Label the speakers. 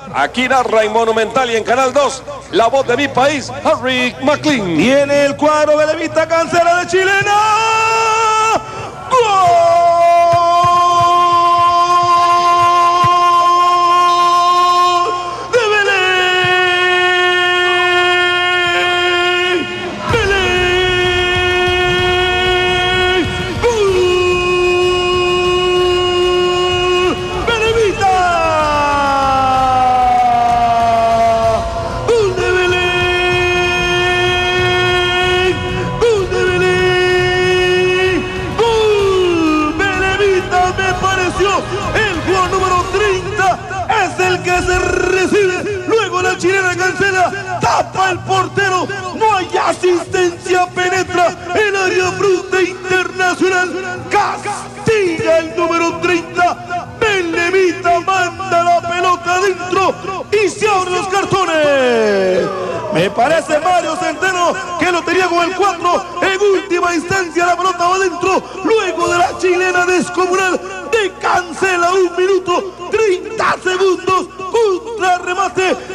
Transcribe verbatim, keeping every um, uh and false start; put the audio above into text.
Speaker 1: Aquí narra en Monumental y en Canal dos, la voz de mi país, Harry McLean.
Speaker 2: Tiene el cuadro Bellavista, Cancela de Chilena. ¡Gol! Chilena Cancela, tapa el portero, no hay asistencia, penetra el área fruta internacional, castiga el número treinta, Bellavista manda la pelota adentro y se abren los cartones. Me parece Mario Centeno que lo tenía con el cuatro, en última instancia la pelota va adentro, luego de la chilena descomunal de Cancela, un minuto, treinta segundos, contra remate